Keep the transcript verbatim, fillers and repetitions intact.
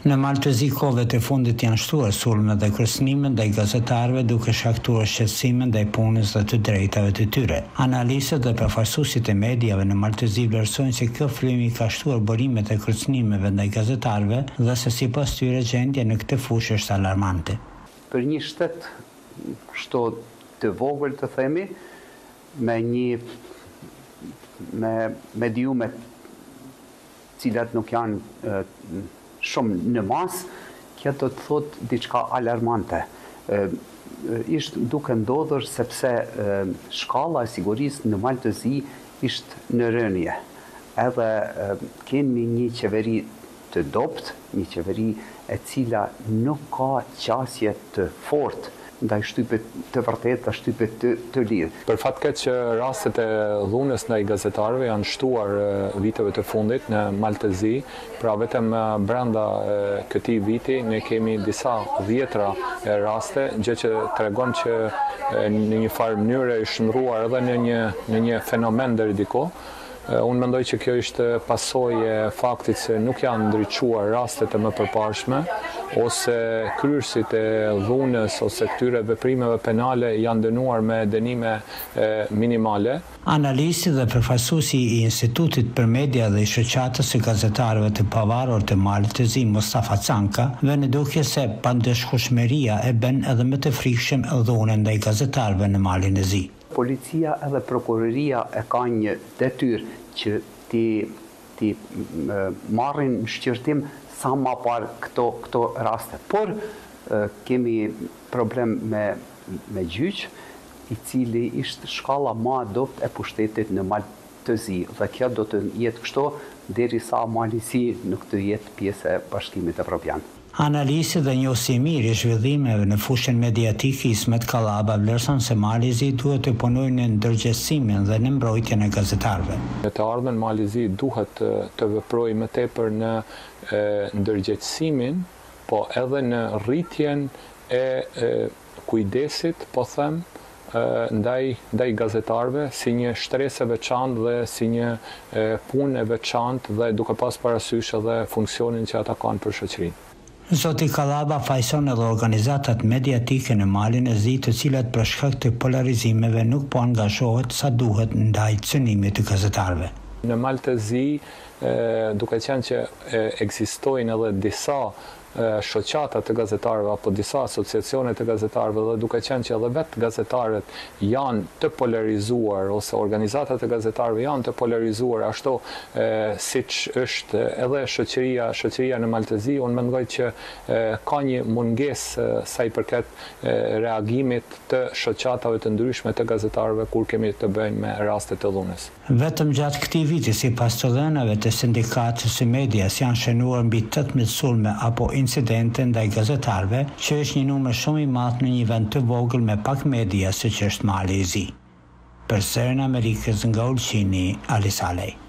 Në Maltëzi kohëve të fundit janë shtuar sulme dhe kërcënime ndaj gazetarëve duke shkaktuar shqetësime ndaj punës dhe të drejtave të tyre. Analistët dhe përfaqësuesit e mediave në Maltëzi vlerësojnë se kjo frymë ka shtuar burimet e kërcënimeve ndaj gazetarëve dhe se sipas tyre gjendja në këtë fushë është alarmante. Për një shtet shto të vogël të themi, me një me mediume cilat nuk janë e, shumë në mas, kjo do të thot diçka alarmante. E, ishtë duke ndodhur sepse e, shkalla e sigurisë në Maltëzi ishtë në rënje. Edhe e, kemi një qeveri të dopt, një qeveri e cila nuk ka qasje të fortë ndaj shtypet të vërteta, shtypet të, të lirë. Për fat keq që rastet e dhunës ndaj gazetarëve janë shtuar viteve të fundit në Maltëzi, pra vetëm brenda këtij viti ne kemi disa dhjetra raste, gjë që tregon që në një farë mënyrë është shndruar edhe në një në një fenomen deri diku. Unë mendoj që kjo ishte pasojë e faktit se nuk janë ndriçuar rastet e mëpërparshme, ose kryerësit e dhunës ose këtyre veprimeve penale janë dënuar me dënime minimale. Analisti dhe përfaqësuesi i Institutit për Media dhe i Shoqatës së Gazetarëve të Pavarur të Maltëzi, Mustafa Canka, vënë duke se pandëshkueshmëria e bën edhe më të frikshëm dhunën ndaj gazetarëve në Malin e Zi. Policia edhe prokuroria e ka një detyrë që ti, ti marrin në shqyrtim sa ma parë këto, këto raste. Por e, kemi problem me, me gjyq, i cili ishte shkalla ma adopt e pushtetit në Maltëzi. Dhe kjo do të jetë kështu derisa Mali i Zi nuk të jetë pjesë e Bashkimit Evropian. Analisti dhe njohësi i mirë i zhvillimeve në fushën mediatike Ismet Kallaba vlerëson se Mali i Zi duhet të punojë në ndërgjegjësimin dhe në mbrojtjen e gazetarëve. Në të ardhmen Mali i Zi duhet të veprojë më tepër në ndërgjegjësimin, po edhe në rritjen e, e kujdesit, po them, ndaj ndaj gazetarëve si një shtresë e veçantë dhe si një punë e veçantë dhe duke pas parasysh edhe funksionin që ata kanë për shoqërinë. Zoti Kallaba fajson edhe organizatat mediatike në Malin e Zi, të cilat për shkak të polarizimeve nuk po angazhohet sa duhet ndaj cënimit të gazetarëve. Në Malë të Zi, duke qenë që ekzistojnë edhe disa shoqata të gazetarëve apo disa asociacione të gazetarëve dhe duke qenë që edhe vetë gazetarët janë të polarizuar ose organizatat e gazetarëve janë të polarizuar ashtu e, siç është edhe shoqëria shoqëria në Maltëzi, unë mendoj që e, ka një mungesë sa i përket e, reagimit të shoqatave të ndryshme të gazetarëve kur kemi të bëjmë me raste të dhunës. Vetëm gjatë këtij viti, sipas të dhënave të sindikatës së medias, janë shënuar mbi tetëmbëdhjetë sulme apo incidente ndaj gazetarëve, që është një numër shumë i madh në një vend të vogël me pak media siç është Mali i Zi. Për Sërën Amerikës nga Ulqini, Ali Salej.